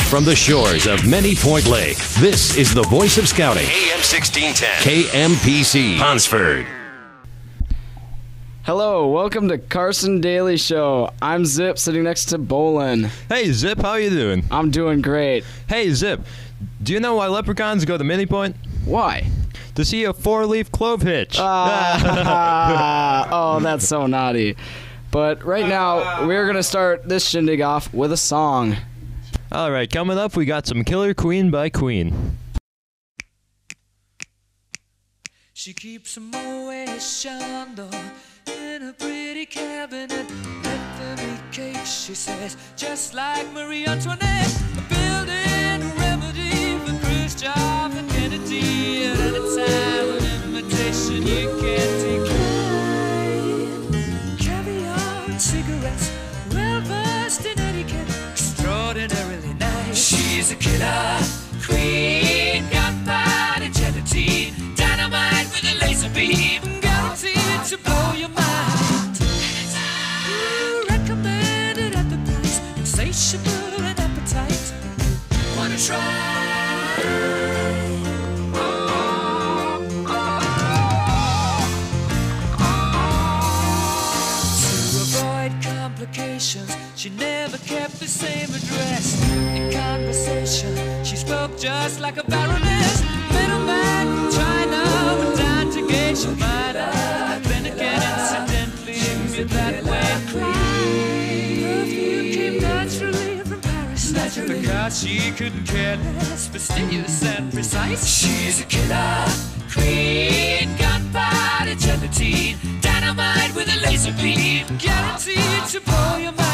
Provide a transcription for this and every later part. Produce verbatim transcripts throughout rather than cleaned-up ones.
from the shores of Many Point Lake, this is the voice of scouting. A M sixteen ten. K M P C. Hunsford. Hello, welcome to Carson Daily Show. I'm Zip, sitting next to Bolin. Hey, Zip, how you doing? I'm doing great. Hey, Zip, do you know why leprechauns go to Mini Point? Why? To see a four-leaf clove hitch. Ah, oh, that's so naughty. But right now, we're going to start this shindig off with a song. All right, coming up, we got some Killer Queen by Queen. She keeps a Moet Chandon in a pretty cabinet. Every cake, she says, just like Marie Antoinette. A building remedy for Khrushchev and Kennedy. At any time, an invitation you can't decline. Caviar and cigarettes, well versed in etiquette, extraordinarily nice. She's a killer queen, gunpowder gelatine, dynamite with a laser beam, guaranteed to blow your mind. Ooh, recommended at the price, insatiable and appetite. Wanna try? She never kept the same address. In conversation, she spoke just like a baroness. Middleman from China went down to Geisha Minor. Then again, incidentally, with that way queen. Perfume came naturally from Paris. Naturally. Because she couldn't care less, fastidious and precise. She's a killer queen, gunpowder gelatine, dynamite with a laser beam, guaranteed to blow your mind.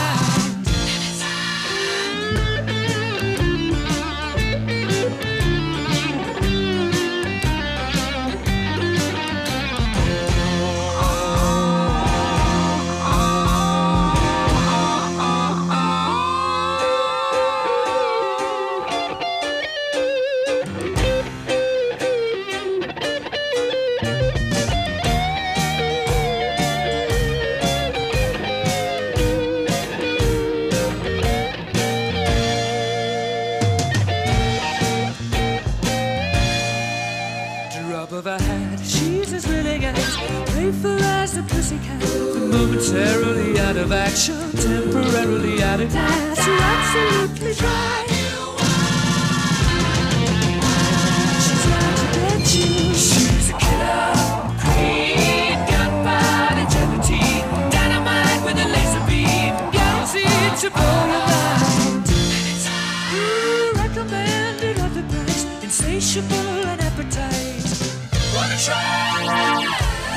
Momentarily out of action, temporarily out of gas, you're absolutely dry. She's out to get you. She's a killer queen, gunpowder gelatine, dynamite with a laser beam, guaranteed to blow your mind. Ooh, recommended at the price, insatiable and appetite. Wanna try?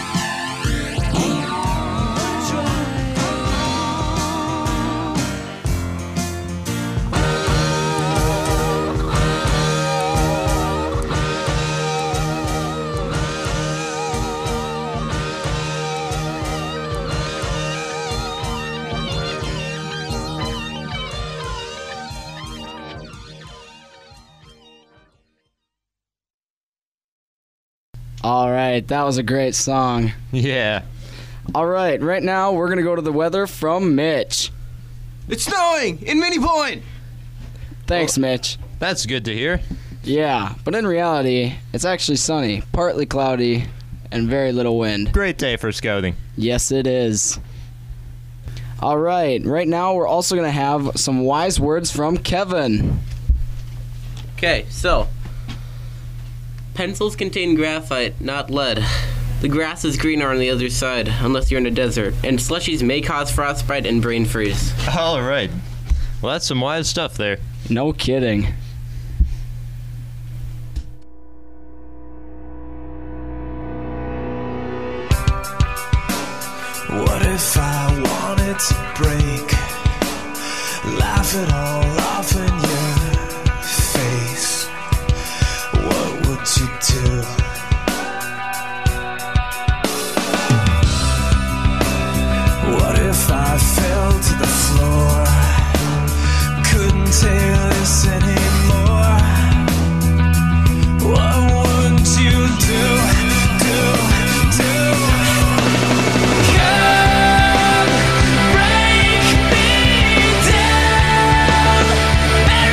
All right, that was a great song. Yeah. All right, right now we're going to go to the weather from Mitch. It's snowing in Mini Point. Thanks, well, Mitch. That's good to hear. Yeah, but in reality, it's actually sunny, partly cloudy, and very little wind. Great day for scouting. Yes, it is. All right, right now we're also going to have some wise words from Kevin. Okay, so pencils contain graphite, not lead. The grass is greener on the other side, unless you're in a desert. And slushies may cause frostbite and brain freeze. All right. Well, that's some wise stuff there. No kidding. What if I wanted to break? Laugh it all off in your face. What would you do? What if I fell to the floor? Couldn't take this anymore. What would you do? Do, do? Come break me down.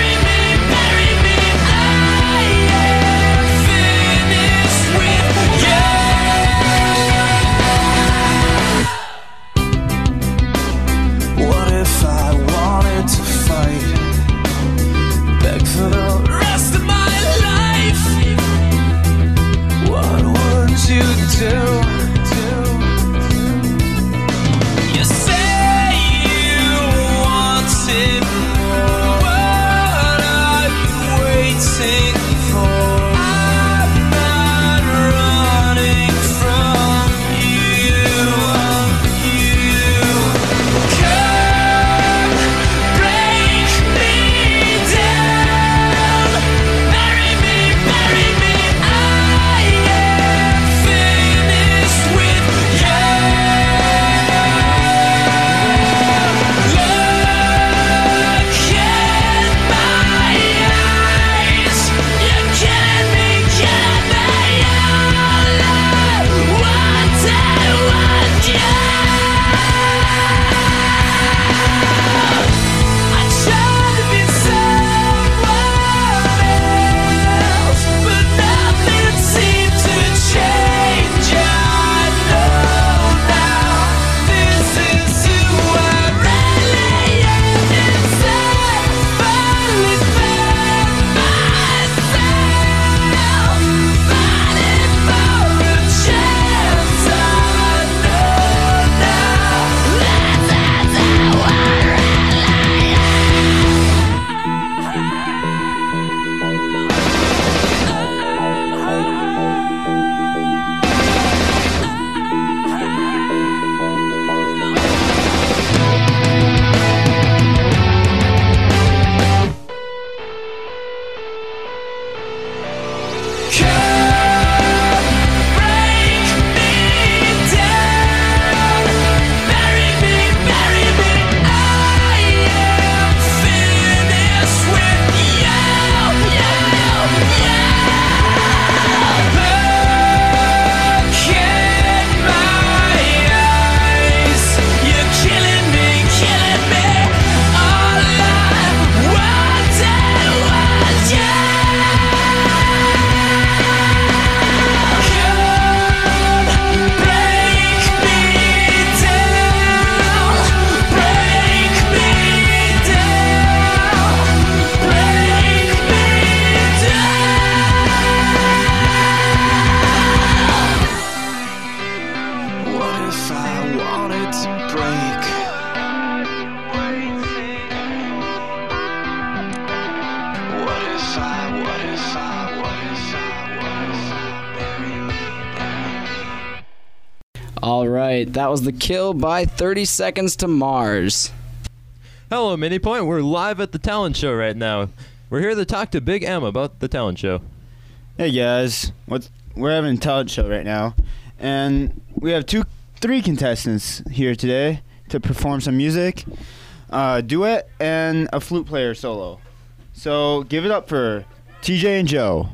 All right, that was The Kill by thirty Seconds to Mars. Hello, Mini Point. We're live at the talent show right now. We're here to talk to Big M about the talent show. Hey guys, what's we're having a talent show right now, and we have two, three contestants here today to perform some music, uh, duet, and a flute player solo. So give it up for T J and Joe.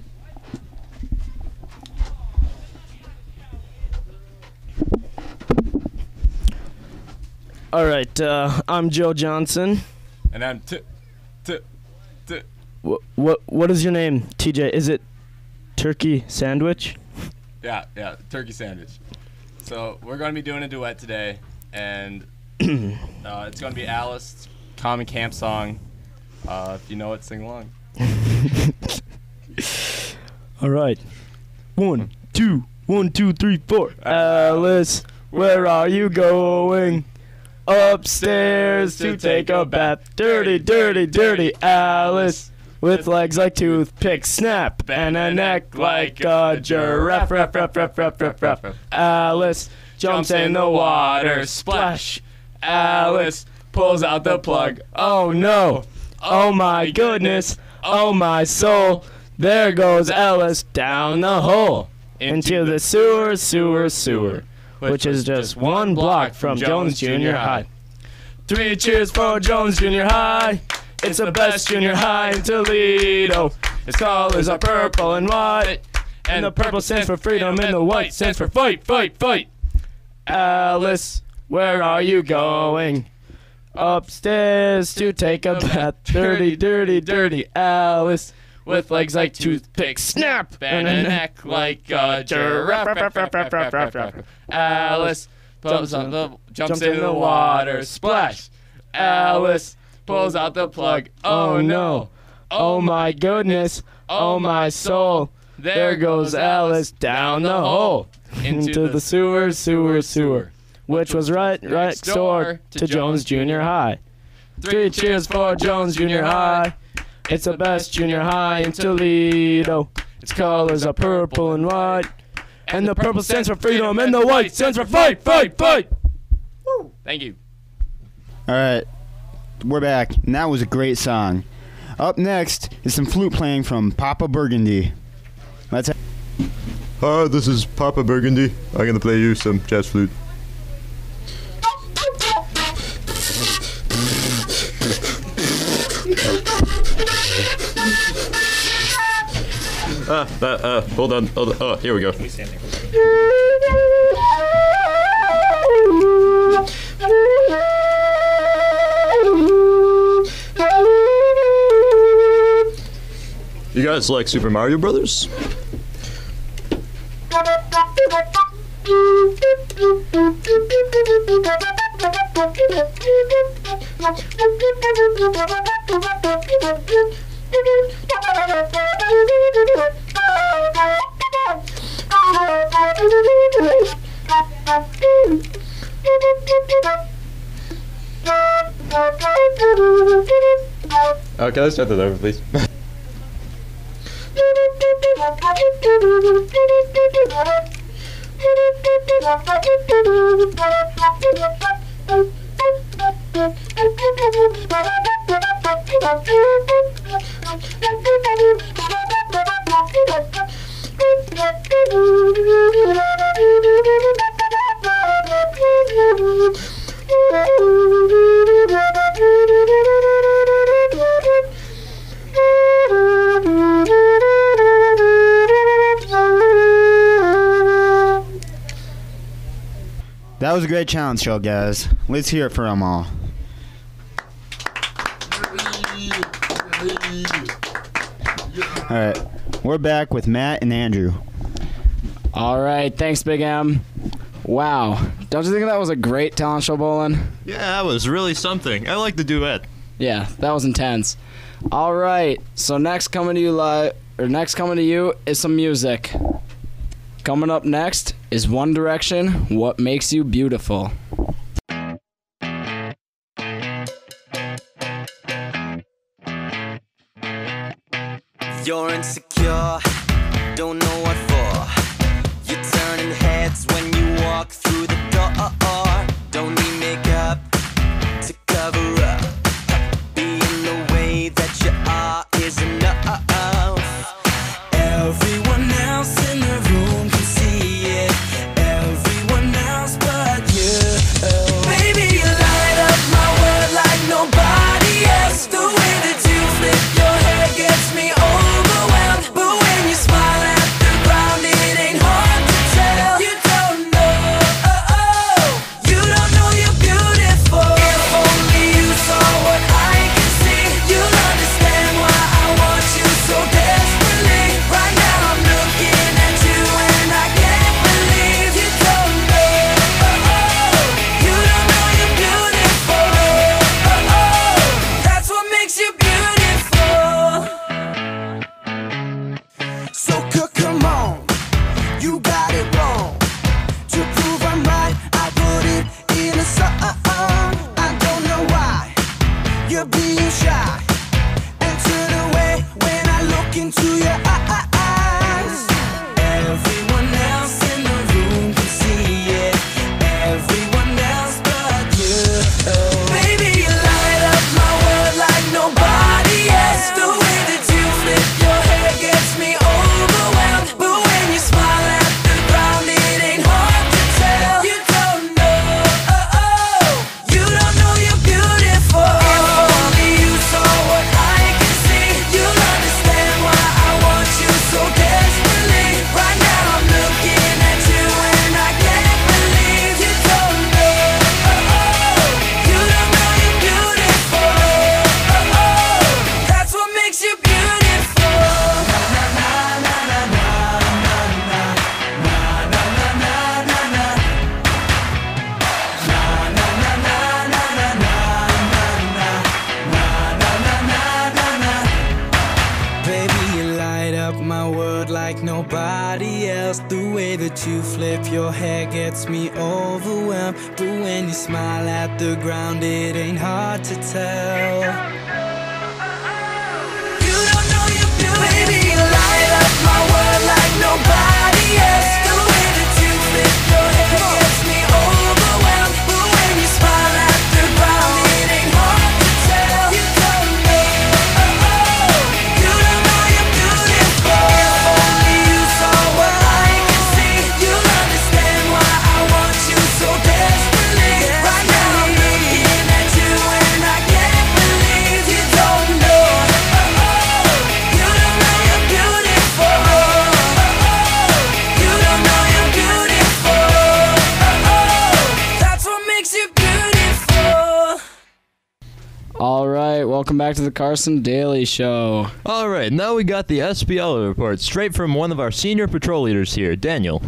All right, uh, I'm Joe Johnson. And I'm t t t. What what what is your name, T J? Is it turkey sandwich? Yeah, yeah, turkey sandwich. So we're going to be doing a duet today, and uh, it's going to be Alice, Common Camp song. Uh, if you know it, sing along. All right, one, two, one, two, three, four. Alice, where are you going? Upstairs to take a bath. Dirty, dirty, dirty Alice, with legs like toothpicks, snap, and a neck like a giraffe. Rap, rap, rap, rap, rap, rap. Alice jumps in the water, splash. Alice pulls out the plug. Oh no! Oh my goodness! Oh my soul! There goes Alice down the hole into the sewer, sewer, sewer, which is just one block from Jones Junior High. Three cheers for Jones Junior High. It's the best junior high in Toledo. Its colors are purple and white, and the purple stands for freedom and the white stands for fight, fight, fight. Alice, where are you going? Upstairs to take a bath. Dirty, dirty, dirty Alice, with legs like toothpicks, snap, and a neck like a giraffe. Alice jumps, on the, jumps in the water, splash. Alice pulls out the plug. Oh no! Oh my goodness! Oh my soul! There goes Alice down the hole into the sewer, sewer, sewer, which was right next door to Jones Junior High. Three cheers for Jones Junior High. It's the best junior high in Toledo. Its colors are purple and white, and the purple stands for freedom, and the white stands for fight, fight, fight. Woo! Thank you. All right, we're back, and that was a great song. Up next is some flute playing from Papa Burgundy. Let's. Hi, this is Papa Burgundy. I'm gonna play you some jazz flute. Ah, uh, uh, hold on, hold on. Oh, here we go. You guys like Super Mario Brothers? Oh, can I start that over, please? That was a great challenge show, guys. Let's hear it for them all. All right, we're back with Matt and Andrew. All right, thanks, Big M. Wow, don't you think that was a great talent show, Bolin? Yeah, that was really something. I like the duet. Yeah, that was intense. All right, so next coming to you live, or next coming to you is some music. Coming up next is One Direction, What Makes You Beautiful. You're insecure, don't know what for. You're turning heads when you walk through the door. Don't need makeup to cover up. Being the way that you are is enough. Everyone else in the room can see it. Everyone else but you. Baby, you light up my world like nobody else. The way that you flip your hair gets me overwhelmed. But when you smile at the ground, it ain't hard to tell. You don't know, oh, oh. You don't know you're beautiful. If only you saw what I can see, you'll understand why I want you so desperately. Right now I'm looking at you and I can't believe you don't know, oh, oh. You don't know you're beautiful, oh, oh. That's what makes you beautiful. So c- come on, you got it wrong. To prove I'm right, I put it in a song. I don't know why you're being shy and turn away when I look into your eyes. Everyone else in the room can see it. Everyone else but you. Baby, you light up my world like nobody else. The way that you flip your hair gets me overwhelmed. But when you smile at the ground, it ain't hard to tell. You don't know, oh, oh. You don't know you're beautiful. If only you saw what I can see, you'll understand why I want you so desperately. Right now I'm looking at you and I can't believe you don't know, oh, oh. You don't know you're beautiful, oh, oh. That's what makes you beautiful. Na na na na na na na na na na na na na. Na na na na na na na na na na na na. Baby, you light up my world like nobody else. The way that you flip your hair gets me overwhelmed. But when you smile at the ground, it ain't hard to tell. You don't know you're beautiful. Baby, you light up my world like nobody else. The way that you flip your hair gets me overwhelmed. But when you smile at the ground, it ain't hard to tell. You don't know, oh, oh. You don't know you're beautiful. If only you saw what I can see, you'll understand why I want you so desperately. Right now I'm looking at you and I can't believe you don't know, oh, oh. You don't know you're beautiful, oh, oh. You don't know you're beautiful, oh, oh. That's what makes you beautiful. All right, welcome back to the Carson Daily Show. All right, now we got the S P L report straight from one of our senior patrol leaders here, Daniel.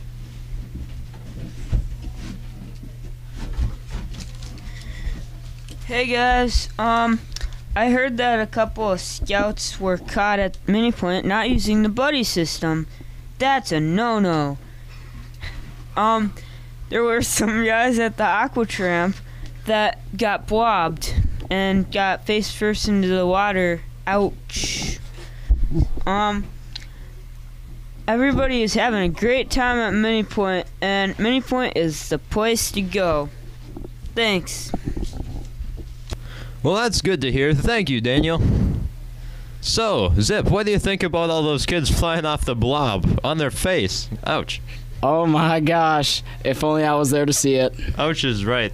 Hey guys, um, I heard that a couple of scouts were caught at Mini Point not using the buddy system. That's a no-no. Um, there were some guys at the Aquatramp that got blobbed and got face first into the water. Ouch. Um, everybody is having a great time at Mini Point, and Mini Point is the place to go. Thanks. Well, that's good to hear. Thank you, Daniel. So, Zip, what do you think about all those kids flying off the blob on their face? Ouch. Oh my gosh, if only I was there to see it. Ouch is right.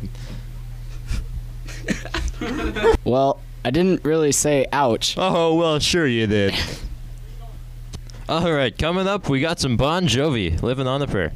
Well, I didn't really say ouch. Oh, well, sure you did. All right, coming up, we got some Bon Jovi, Living on a Prayer.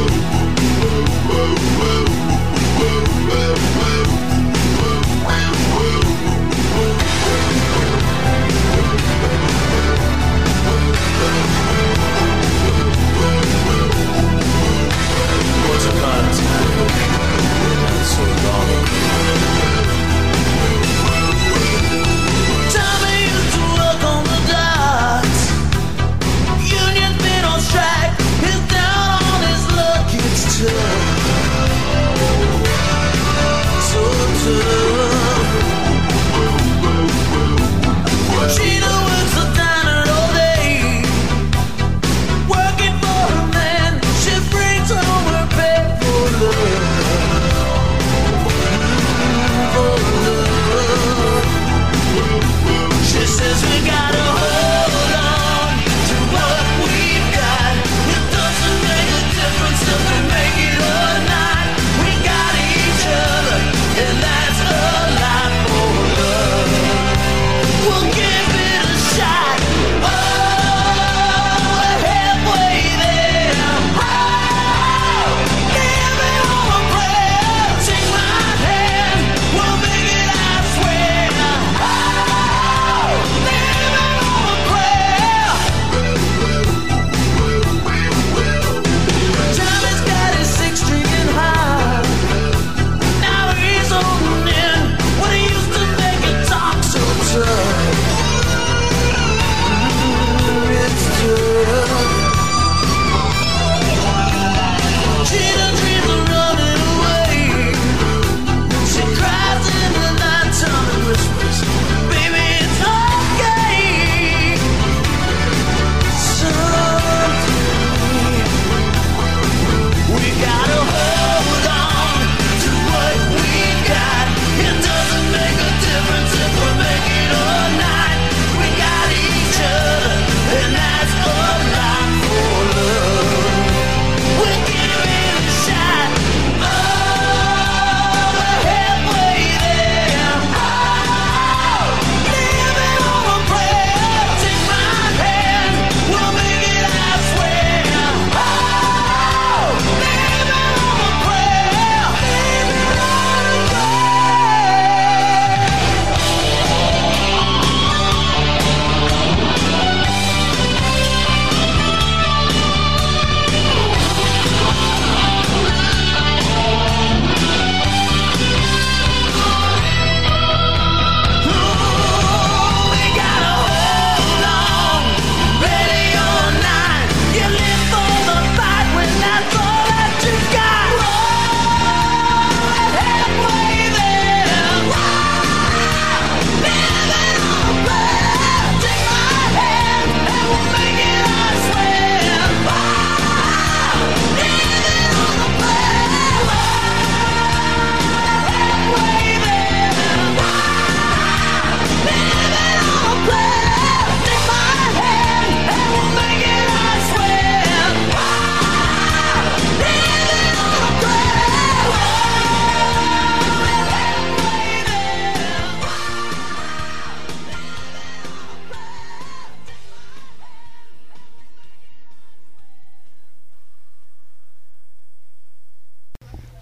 Whoa, whoa, whoa, whoa, whoa, whoa.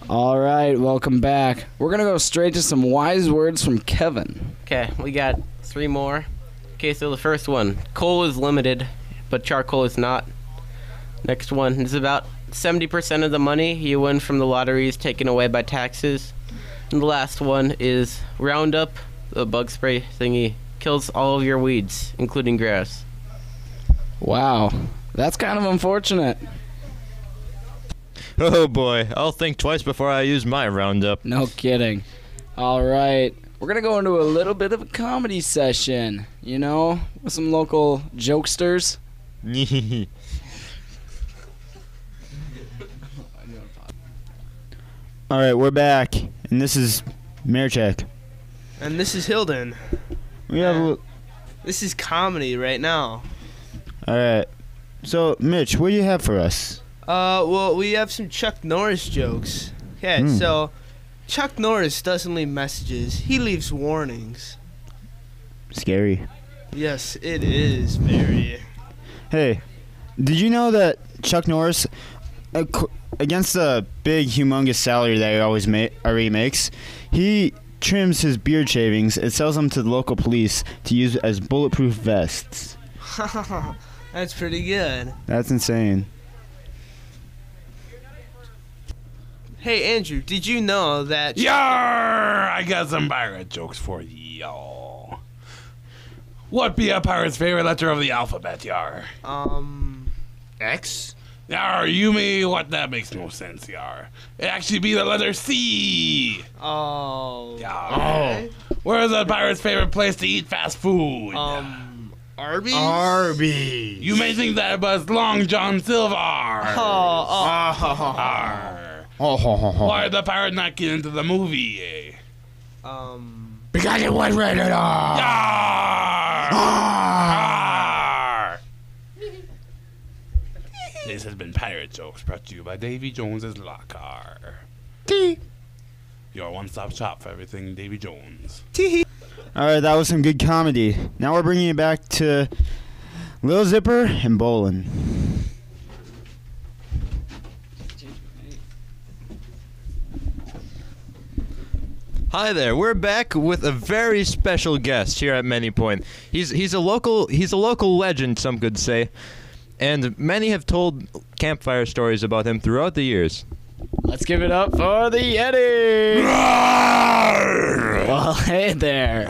All right, welcome back. We're going to go straight to some wise words from Kevin. Okay, we got three more. Okay, so the first one, coal is limited, but charcoal is not. Next one is about seventy percent of the money you win from the lottery is taken away by taxes. And the last one is Roundup, the bug spray thingy, kills all of your weeds, including grass. Wow, that's kind of unfortunate. Oh boy, I'll think twice before I use my Roundup. No kidding. All right, we're going to go into a little bit of a comedy session, you know, with some local jokesters. All right, we're back, and this is Merit. And this is Hilden. We have. A, this is comedy right now. all right. So, Mitch, what do you have for us? Uh, well, we have some Chuck Norris jokes. Okay, Hmm. so Chuck Norris doesn't leave messages; he leaves warnings. Scary. Yes, it is very. Hey, did you know that Chuck Norris, ac- against the big, humongous salary that he always ma- already makes, he trims his beard shavings and sells them to the local police to use as bulletproof vests. That's pretty good. That's insane. Hey, Andrew, did you know that? Yar! I got some pirate jokes for y'all. What be a pirate's favorite letter of the alphabet, Yar? Um, X? Yar, you me what? That makes no sense, Yar. It actually be the letter C. Oh. Yar. Okay. Where's a pirate's favorite place to eat fast food? Um, Arby's? Arby's. You may think that, but it's Long John Silver. Oh, oh. Arr. Oh, ho, ho, ho. Why did the pirate not get into the movie? Eh? Um. Because it was rated R. Yar! Arr! This has been Pirate Jokes, brought to you by Davy Jones's Locker. Tee. Your one-stop shop for everything Davy Jones. Tee. All right, that was some good comedy. Now we're bringing it back to Lil Zipper and Bolin. Hi there. We're back with a very special guest here at Many Point. He's he's a local he's a local legend, some could say, and many have told campfire stories about him throughout the years. Let's give it up for the Yeti. Well, hey there.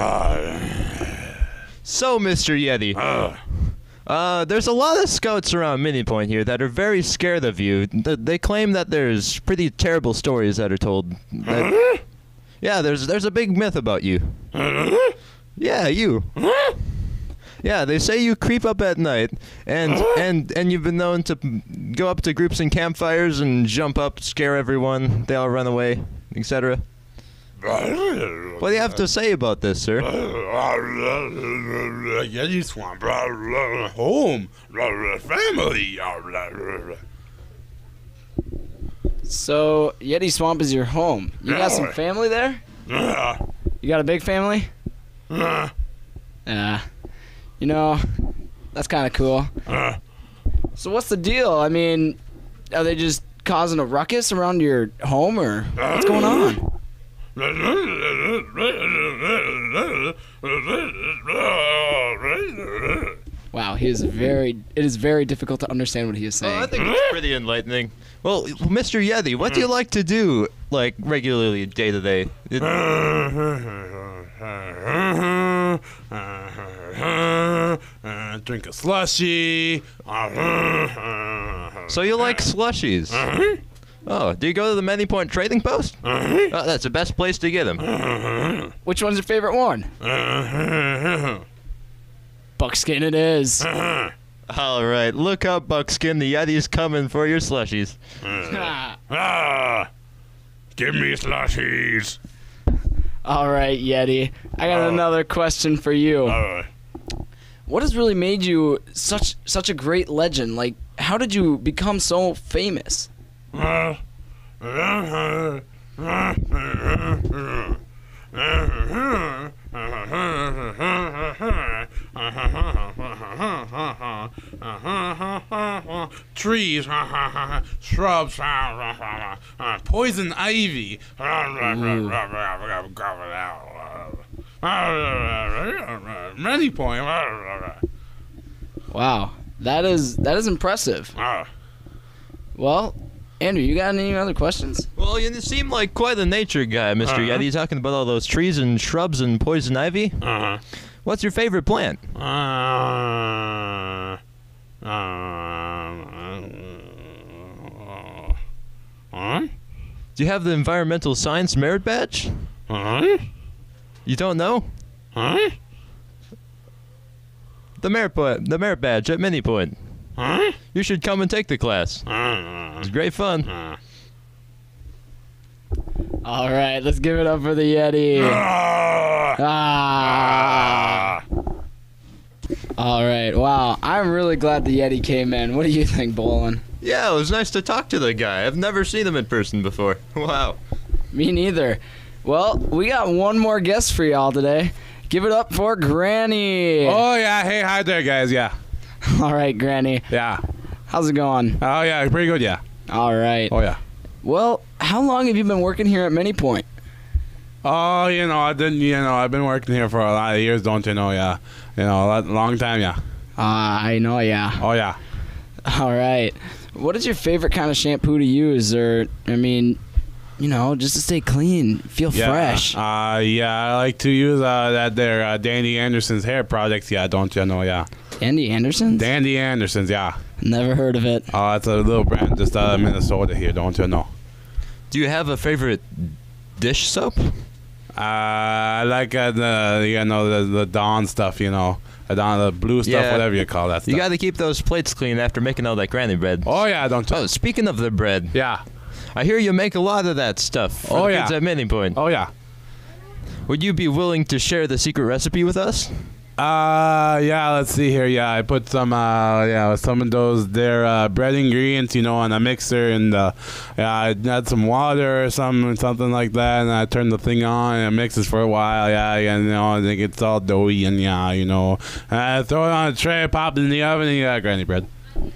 So, Mister Yeti, uh, there's a lot of scouts around Mini Point here that are very scared of you. Th- They claim that there's pretty terrible stories that are told. That, yeah, there's there's a big myth about you. Yeah, you. Yeah, they say you creep up at night, and and and you've been known to go up to groups and campfires and jump up, scare everyone, they all run away, et cetera. What do you have to say about this, sir? Yeti Swamp, home, family. So, Yeti Swamp is your home. You got some family there? You got a big family? Yeah. You know, that's kind of cool. So what's the deal? I mean, are they just causing a ruckus around your home, or what's going on? Wow, he is very. It is very difficult to understand what he is saying. Oh, I think it's pretty enlightening. Well, Mister Yeti, what do you like to do, like, regularly, day to day? It- Uh, drink a slushy. So you like slushies? Oh, do you go to the Many Point Trading Post? Oh, that's the best place to get them. Which one's your favorite one? Buckskin it is. All right, look up, Buckskin. The Yeti's coming for your slushies. Ah, give me slushies. All right, Yeti. I got Uh, another question for you. All right. What has really made you such such a great legend? Like, how did you become so famous? Uh, Trees, shrubs, poison ivy. Many point. Wow, that is that is impressive. Well, Andrew, you got any other questions? Well, you seem like quite a nature guy, Mister Uh-huh. Yeti. Talking about all those trees and shrubs and poison ivy. Uh-huh. What's your favorite plant? Uh, uh, uh, Do you have the environmental science merit badge? uh, You don't know? huh? The merit po- the merit badge at Mini Point. Huh? You should come and take the class. Uh, It's great fun. uh. All right, let's give it up for the Yeti. Ah. All right. Wow, I'm really glad the Yeti came in. What do you think, Bolin? Yeah, it was nice to talk to the guy. I've never seen him in person before. Wow. Me neither. Well, we got one more guest for y'all today. Give it up for Granny. Oh yeah, hey, hi there, guys. Yeah, All right, Granny. yeah. How's it going? Oh yeah, pretty good. Yeah. All right. Oh yeah. Well, how long have you been working here at Mini Point? Oh, you know, I didn't. You know, I've been working here for a lot of years. Don't you know? Yeah. You know, a lot, long time. Yeah. Ah, I know, yeah. Oh yeah. All right. What is your favorite kind of shampoo to use? Or, I mean, you know, just to stay clean, feel Yeah. fresh. Uh, yeah, I like to use uh, that there uh, Dandy Anderson's hair products. Yeah, don't you know? Yeah. Andy Anderson? Dandy Anderson's. Yeah. Never heard of it. Oh, it's a little brand just out of Minnesota here. Don't you know? Do you have a favorite dish soap? Uh, I like uh, the you know the the Dawn stuff. You know, the Dawn, the blue stuff, Yeah. whatever you call that stuff. You got to keep those plates clean after making all that granny bread. Oh yeah, don't you? Oh, speaking of the bread. Yeah. I hear you make a lot of that stuff for Oh, the yeah. kids at Mini Point. Oh yeah. Would you be willing to share the secret recipe with us? Uh, yeah, let's see here. Yeah, I put some, uh, yeah, some of those there, uh, bread ingredients, you know, on a mixer, and, uh, yeah, I add some water or something, something like that, and I turn the thing on, and it mixes for a while, yeah, and, you know, and it gets all doughy, and, yeah, you know, and I throw it on a tray, pop it in the oven, and you got granny bread.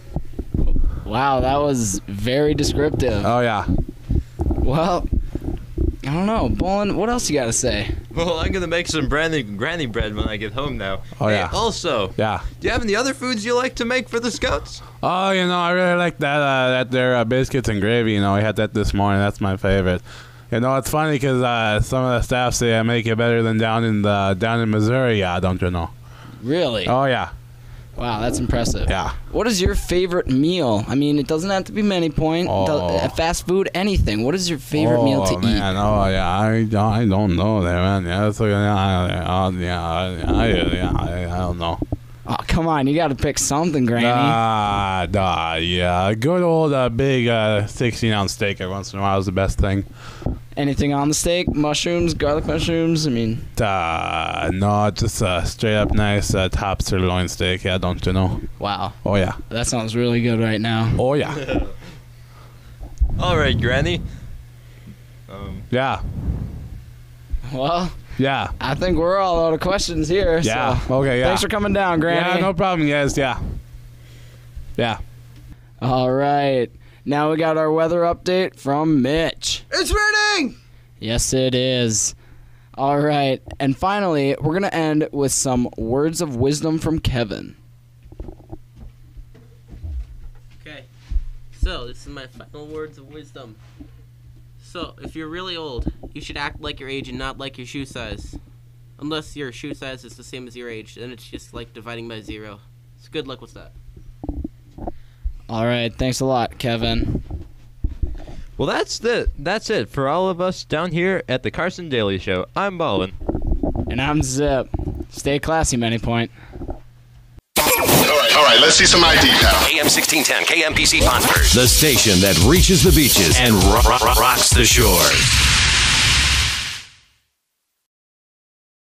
Wow, that was very descriptive. Oh, yeah. Well, I don't know. Bolin, what else you got to say? Well, I'm gonna make some granny granny bread when I get home now. Oh, Hey, yeah. Also, Yeah. do you have any other foods you like to make for the scouts? Oh, you know, I really like that, uh, that there, uh, biscuits and gravy, you know, I had that this morning, that's my favorite. You know, it's funny because, uh, some of the staff say I make it better than down in the, down in Missouri, yeah, don't you know? Really? Oh, yeah. Wow, that's impressive. Yeah. What is your favorite meal? I mean, it doesn't have to be Many Point. Oh. Do- uh, fast food, anything. What is your favorite oh, meal to man. eat? Oh, yeah, I, I don't know there, man. Yeah, so, yeah, I, I, yeah, I, yeah, I, I don't know. Oh, come on. You got to pick something, Granny. Ah, nah, yeah. A good old uh, big uh, sixteen ounce steak every once in a while is the best thing. Anything on the steak? Mushrooms, garlic mushrooms? I mean, Uh, no, just a straight up nice uh, top sirloin steak, yeah, don't you know? wow. Oh, yeah. That sounds really good right now. Oh, yeah. All right, Granny. Um, Yeah. Well, Yeah. I think we're all out of questions here. Yeah. So Okay, yeah. thanks for coming down, Granny. Yeah, no problem, guys. Yeah. Yeah. All right. Now we got our weather update from Mitch. It's raining! Yes, it is. All right. And finally, we're going to end with some words of wisdom from Kevin. Okay, so this is my final words of wisdom. So, if you're really old, you should act like your age and not like your shoe size. Unless your shoe size is the same as your age, then it's just like dividing by zero. So good luck with that. All right. Thanks a lot, Kevin. well, that's the that's it for all of us down here at the Carson Daily Show. I'm Ballin. And I'm Zip. Stay classy, Many Point. All right, all right, let's see some I D, pal. A M sixteen ten K M P C Ponsford. The station that reaches the beaches and ro- ro- rocks the shores.